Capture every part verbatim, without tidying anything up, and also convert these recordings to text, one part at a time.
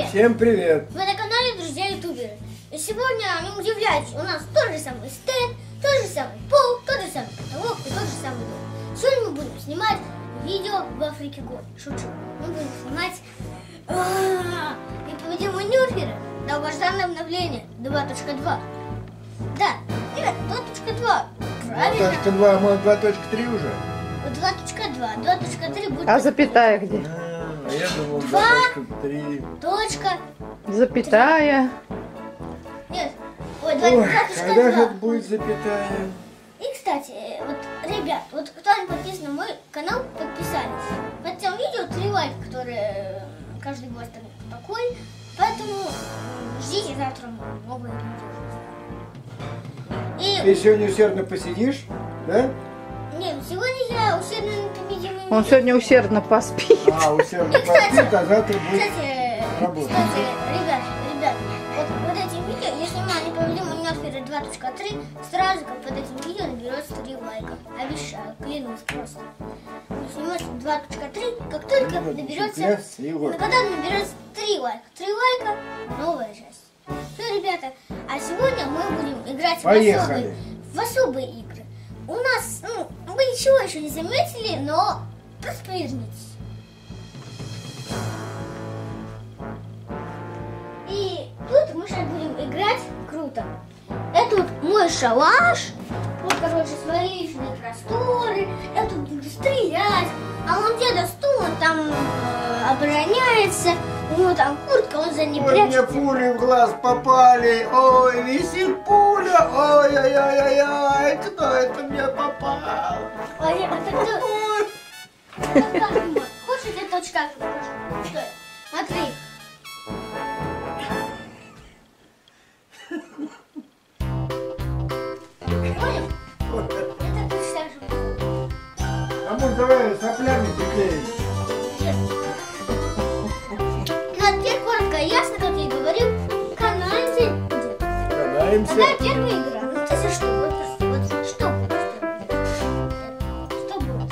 привет! Всем привет! Вы на канале Друзья Ютуберы. И сегодня, не удивляйтесь, у нас тот же самый стенд, тот же самый пол, тот же самый потолок и тот же самый дом. Сегодня мы будем снимать видео в Африке год. Шучу. Мы будем снимать непобедимые нюрферы. Долгожданное обновление два точка два. Да, ребят, два точка два. Правильно. два точка два, может два точка три уже? два точка два. два точка три будет. А запятая где? А, я думал два точка три. Точка. Запятая. Нет. Ой, Ой, два точка два. когда же это будет запятая? И, кстати, вот, ребят, вот кто не подписан на мой канал, подписались. Под тем видео три лайка, которые каждый год такой. Поэтому ждите завтра новые видео. Ты И... сегодня усердно посидишь, да? Нет, сегодня я усердно непобедимый. Он сегодня усердно поспит. А, усердно И, кстати, поспит, а завтра будет Кстати, работать. кстати, ребят, ребят, вот под этим видео, если мы непобедимый нюрферы два точка три, сразу как под этим видео наберется три лайка. Обещаю, клянусь просто. Снимется два точка три, как только наберется, но когда наберется три лайка, три лайка, новая часть. Все, ребята, а сегодня мы будем играть в особые, в особые игры. У нас, ну, вы ничего еще не заметили, но просто повернитесь. И тут мы сейчас будем играть круто. Это вот мой шалаш. Вот, короче, свои личные просторы. Я тут буду стрелять. А он деда стул, он там э, обороняется. У него там куртка, он за ней Ой, прячется. мне пули в глаз попали. Ой, висит пуля. Ой-ой-ой-ой-ой. Кто это мне попал? Ой, а ты кто? Хочешь, я точка покажу? Что это? Смотри. Понял? Это точно так же. А может давай соплями теперь? Ну, а теперь коротко и ясно, как я и говорил, канале. Катаемся. Какая первая игра? Ну, ты за что? Вот, просто, вот что будет? Что будет?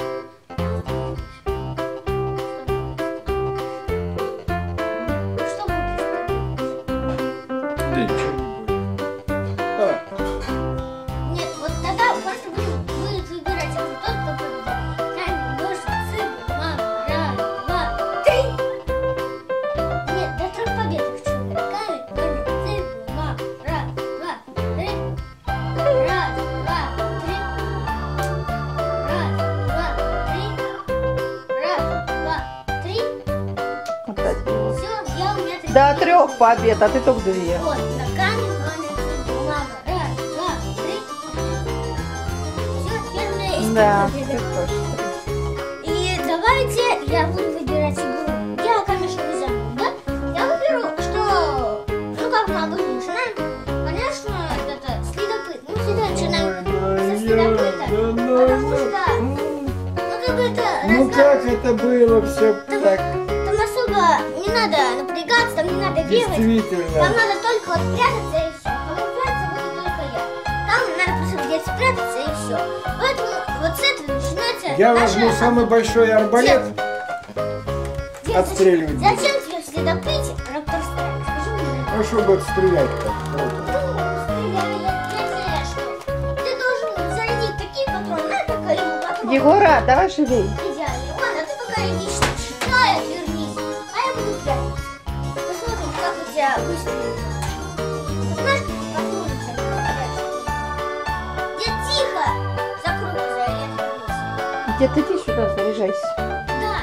Что будет? Да ничего не будет. А, Нет, вот тогда просто будем, будет выбирать уже тот, кто победит. Камень, ножницы, цифры, мама, раз, два, три. Нет, до трех побед их хочу выбирать. Камень, ножницы, цифры, мама, раз, два, три. Раз, два, три. Раз, два, три. Раз, два, три. Опять. Все, я у меня три. До трех побед, а ты только две. Вот, на камень, ножницы, бумага. Раз, два, три. Все, теперь у меня есть Да, три ты победы. точно. И давайте я буду выбирать игру. Я, конечно, не забыл, да? Я выберу, что, ну как мы обычно начинаем. Конечно, это следопыт. Ну, всегда начинаем со следопыта. Потому что, ну как бы это ну разгад- как это было все так? Там особо не надо напрягаться, там не надо бегать. Там Действительно. надо только вот прятаться и все. Кому прятаться буду только я. Там надо просто где-то спрятаться и все. Поэтому вот с этого начинается Я наша возьму самый большой арбалет. Дед, Отстреливать Зачем, зачем тебе в следопыте Раптор Страйк? Скажи мне. А что будет стрелять-то? Ну, стреляй, я, я знаю, что. Ты должен зарядить такие патроны, на это калибр патронов. Егора, давай живей. Идеально. Ладно, ты пока иди считай, отвернись. А я буду прятаться. Посмотрим, как у тебя выстрелит. Знаешь, как патроны прячут? Дед, тихо! Закрой глаза, я отвернусь. Дед, иди сюда, заряжайся. Да.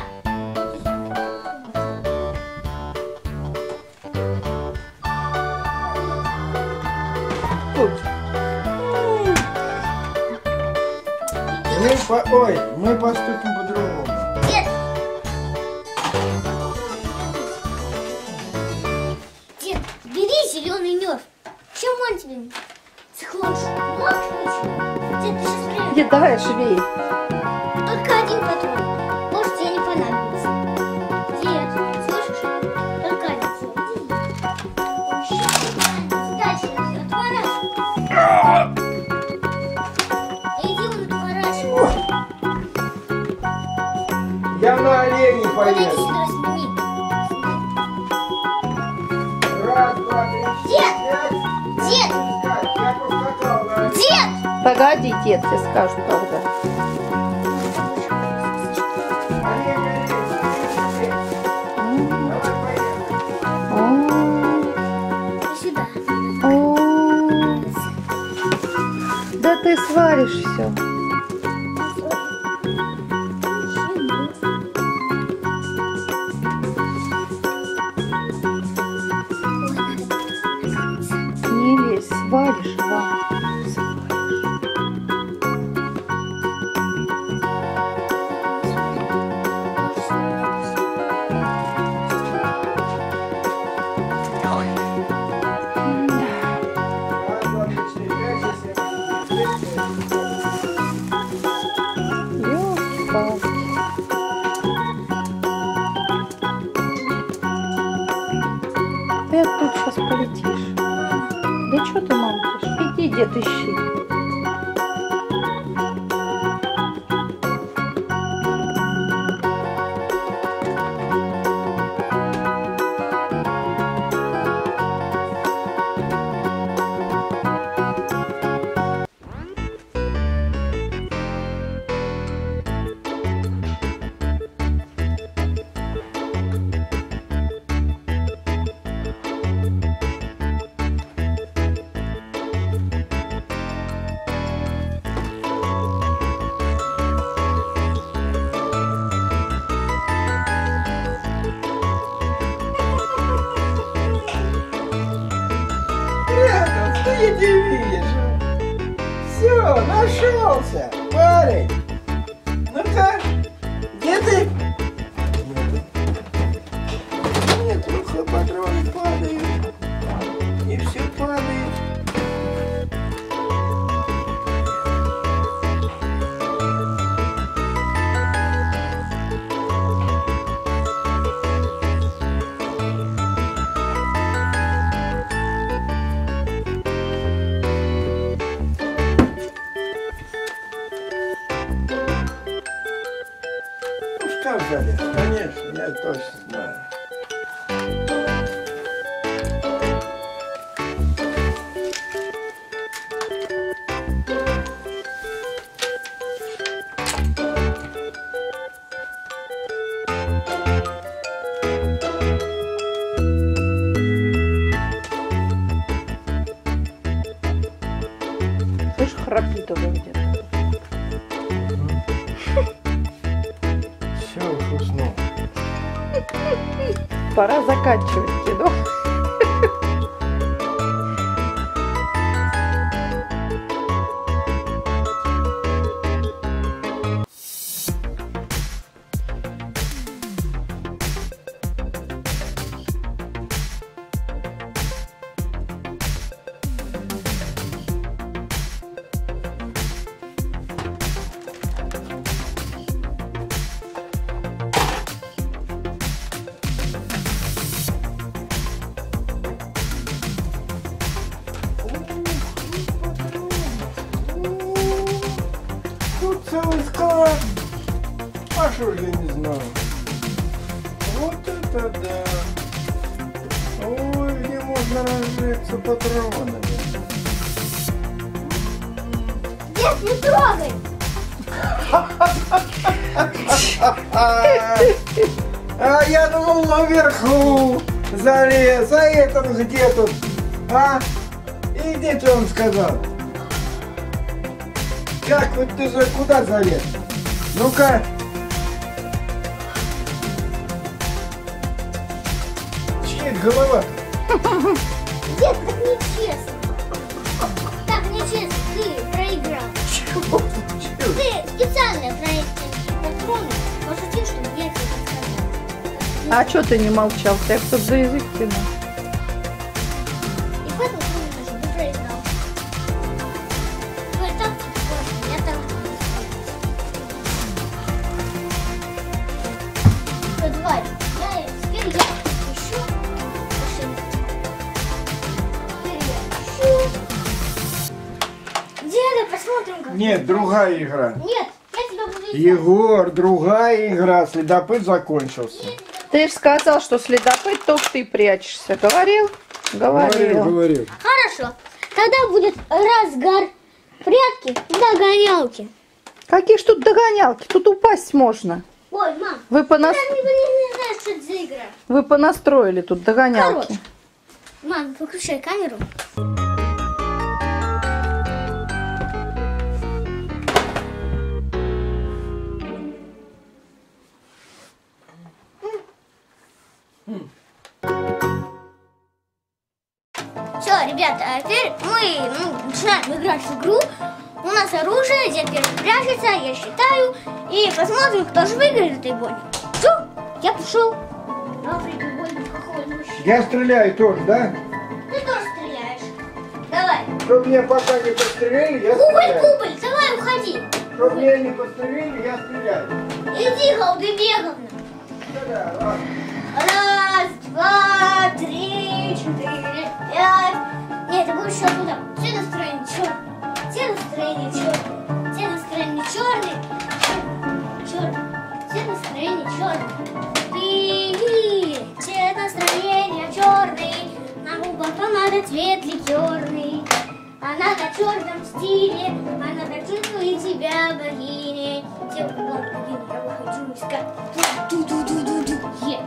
Тут. Мы по... Ой, мы поступим по-другому. Дед! Дед, бери зеленый нерв. Чем он тебе? Циклон мог ничего? Дед, ты сейчас прям... Дед, давай живей. Только один патрон. Может, тебе не понадобится. Дед, слышишь? Только один всего. Дальше отворачивай. Иди он отворачивай. Я на оленей Вот эти полез. сюда сними. Дед! Дед! Дед! Погоди, дед, я скажу когда. Сюда. О, да ты сваришь все. Не лезь, сваришь, Ва. Ёлки-палки. Ты оттуда сейчас полетишь. Да что ты мамкаешь? Иди, дед, ищи. Рядом, что я не вижу? Все, нашелся, парень. Ну-ка, где ты? Нет, плохо патроны падают. И все падает. Ну что, Жаля, конечно, я точно знаю. Слышь, храпит уже где-то. Все, уж уснул. Пора заканчивать кино. Тут целый склад. А что ж я не знаю? Вот это да. Ой, где можно разжиться патронами. Дед, не трогай! А я думал наверху залез. А этот где тут? А? Иди, что он сказал? Как вот ты за куда залез? Ну-ка. Чья это голова? Дед, так нечестно. Так нечестно. Ты проиграл. Чего? Чего? Ты специально про эти патроны пошутил, чтобы я тебе подсказал. А что ты не молчал? Ты кто за язык тянул? И поэтому ты не ты проиграл. Твой тактик классный, я так не давай, я теперь я ищу машину. Теперь я ищу. Деда, посмотрим как. Нет, другая игра. Нет, я тебя буду искать. Егор, другая игра. Следопыт закончился. Ты же сказал, что следопыт только ты прячешься. Говорил? Говорил. говорил. Хорошо. Тогда будет разгар, прятки, догонялки. Какие ж тут догонялки? Тут упасть можно. Ой, мам, Вы, понас... я не, не знаю, что это за игра. Вы понастроили тут догонялки. Короче. Мам, выключай камеру. Все, ребята, а теперь мы ну, начинаем играть в игру. У нас оружие, дед первый прячется, я считаю. И посмотрим, кто же выиграет этой бой. Все, я пошел. Добрый бой, какой мужчина. Я стреляю тоже, да? Ты тоже стреляешь. Давай. Чтоб меня пока не подстрелили, я Кубль, стреляю. кубль, давай уходи. Чтоб меня не подстрелили, я стреляю. Иди, Халдыбеговна. Да-да, ладно. Раз, два, три, четыре, пять. Нет, это будет еще туда. Все настроение черный. Все настроение черный. Все настроение черный. Черный. Все настроение черный. Ты, все настроение черный. На губах помада цвет ликерный. Она на черном стиле. Она так чувствует себя богиней. Все ладно, богиня, я выхожу искать. Ду-ду-ду-ду-ду. Е.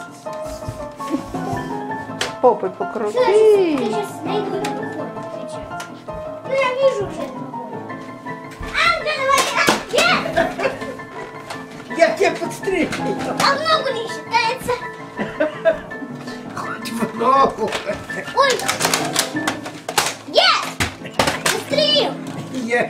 Попой Ты покрути. сейчас найду этот поход встречать. Ну я вижу уже этот поход. А, давай, а, нет! Я тебя подстрелил. А много не считается. Хоть много. Ой! Нет! Застрелил! Я...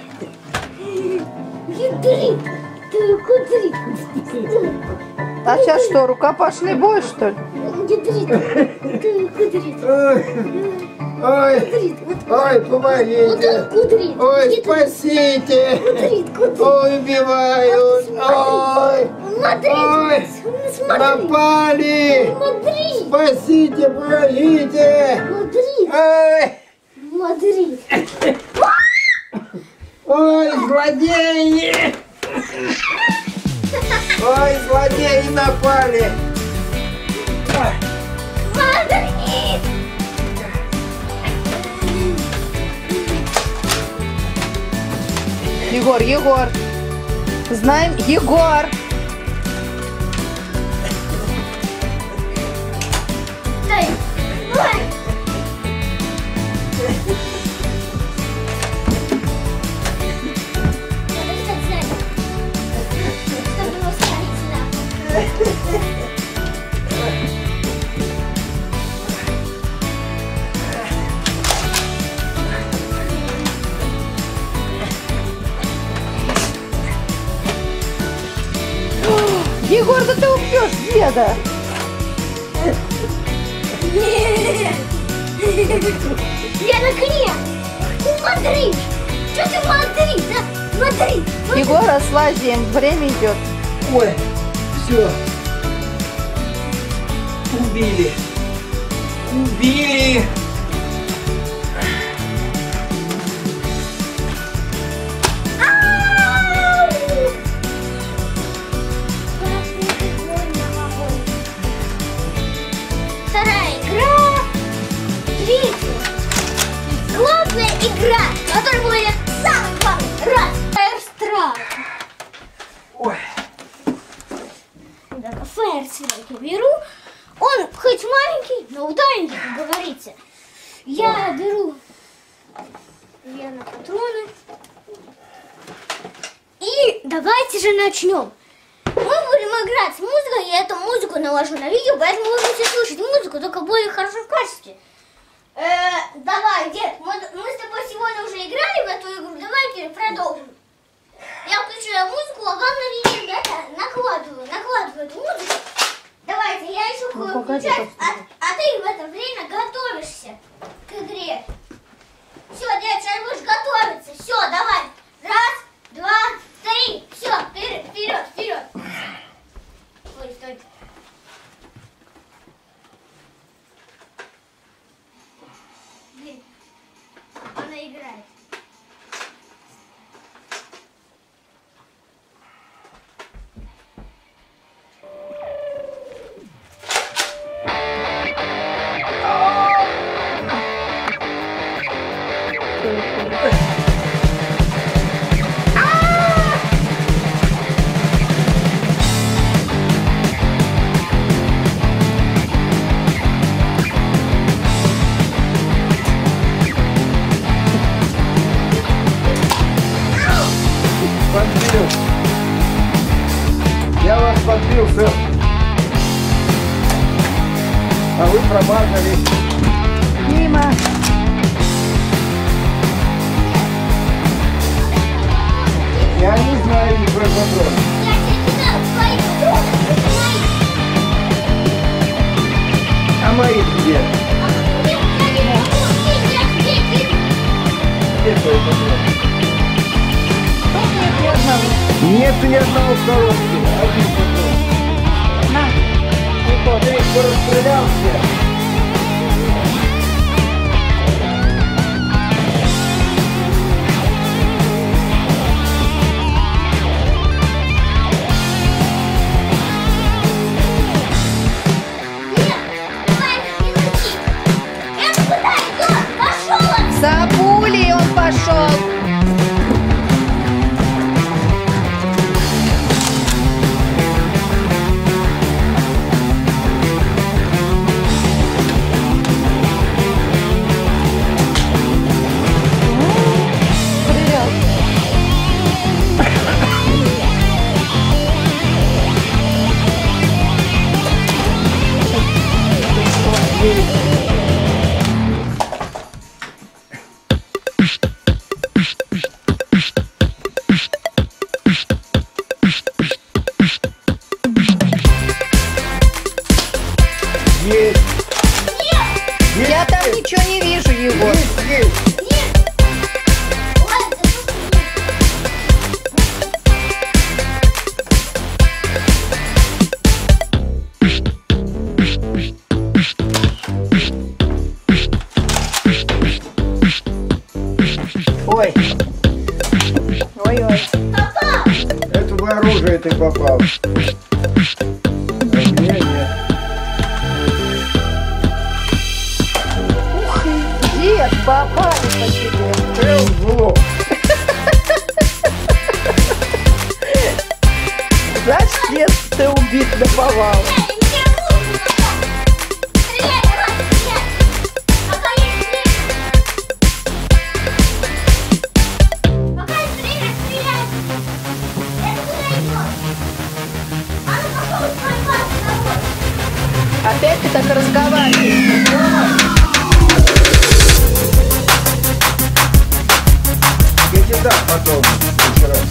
Ядрит! Ты кудрит! А сейчас что, рукопашный бой, что ли? Ядрит! Ты кудрит! Ой, ой, Кудрит! Вот, ой, вот помогите. он кудрит! Ой, Ядрит. спасите. Кудрит, кудрит! Ой, убивают. Ой, Смотри! ой, Смотри! напали. Смотри! Спасите, помогите. Смотри! Ой, Смотри! ой, злодеи. Ой, злодеи напали. Ой. Смотри! Егор, Егор. Знаем, Егор. Дай! Ой! Надо встать сзади. Чтобы его ставить сюда. Егор, да ты убьешь деда. Я на коне! Смотри! Что ты смотри? Да? Смотри! Егора с лазием, время идет. Ой, все. Убили. Убили. Вторая игра. Третья. Главная игра, которая будет самый главный раз. Фаерстрайк. Ой. Так, фаерстрайк я беру. Он хоть маленький, но ударенький, как говорится. Я беру я на патроны. И давайте же начнем. Мы будем играть с музыкой, я эту музыку наложу на видео, поэтому вы будете слушать музыку только в более хорошем качестве. Э, давай, дед, мы, мы с тобой сегодня уже играли в эту игру, давай продолжим. Я включаю музыку, а вам на видео, ребята, накладываю, накладываю эту музыку. Давайте, я еще Ну, буду погоди, включать, а, погоди. а ты в это время готовишься к игре. Все, дед, сейчас будешь готовиться. Все, давай. Раз, два, три. Все, вперед, вперед, вперед. Ой, стой. Блин, она играет. промазали. Мимо. Я не знаю, не про контроль. Я тебе не знаю, свои патроны, это мои. А мои где? А мне я не могу, я здесь, их. Где твои патроны? Нет ни одного. Нет ни одного в коробке. Один патрон. На. Егор. Ты их порастрелял все. За пулей он пошел. Проверял. Есть. Я там ничего не вижу, Егор. Есть, есть. Ой, Ой-ой. это бы оружие ты попал. А мне нет. Дед, попали по тебе. Стрел в лоб. Значит, дед, ты убит наповал. Опять ты так разговариваешь. Я тебе дам потом. Еще раз.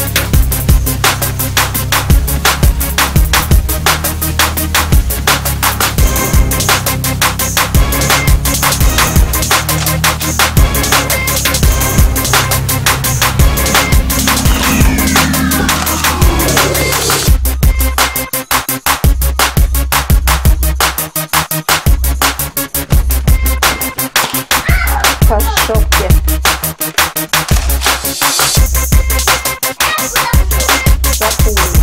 По шопке. За пулей.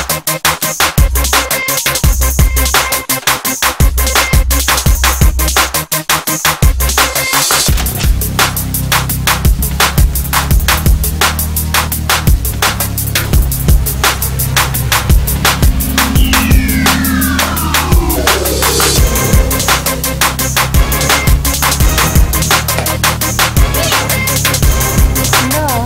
Да.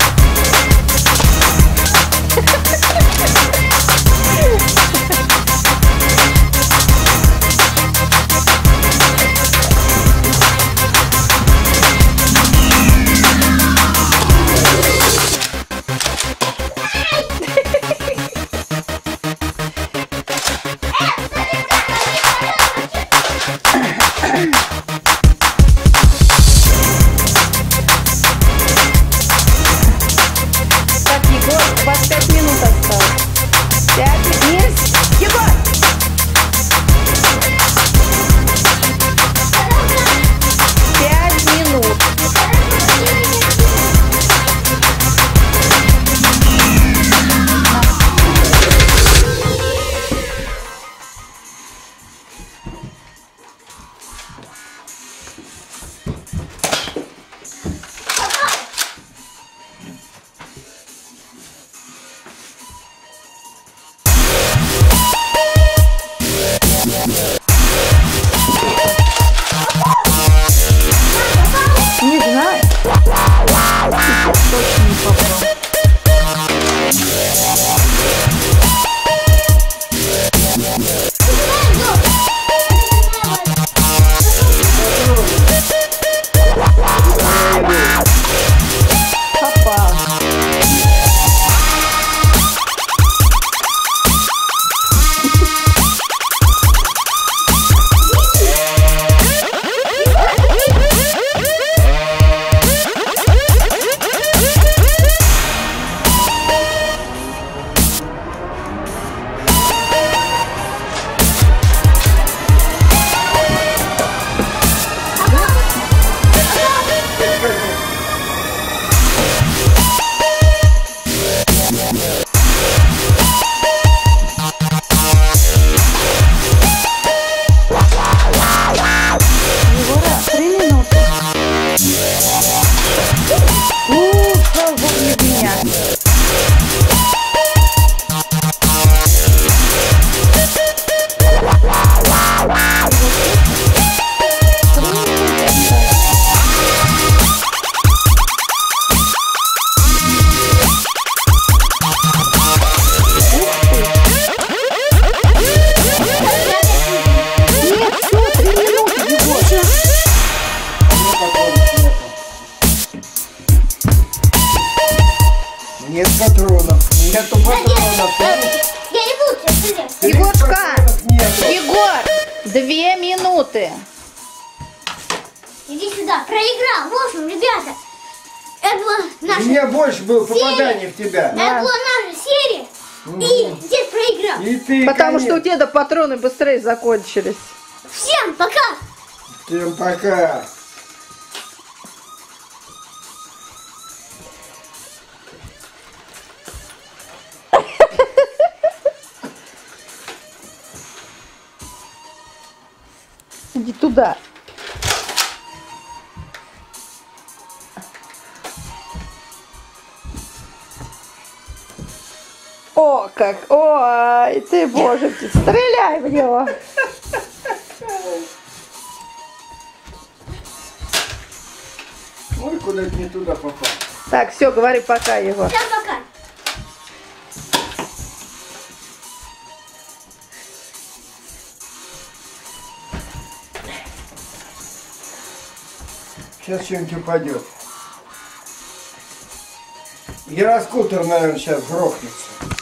Так, Егор, у вас пять минут осталось. Пять минут. Егор! Пять минут. Две минуты. Иди сюда. Проиграл. В общем, ребята, это была У наша меня больше было попаданий в тебя. Это была наша серия. И дед проиграл. И ты, Потому конец. что у деда патроны быстрее закончились. Всем пока. Всем пока. Иди туда. О, как! Ой, ты, боже, ты, стреляй в него! Ой, куда-то не туда попал. Так, все, говори пока его. Всем пока. Сейчас что-нибудь упадет. Гироскутер, наверное, сейчас грохнется.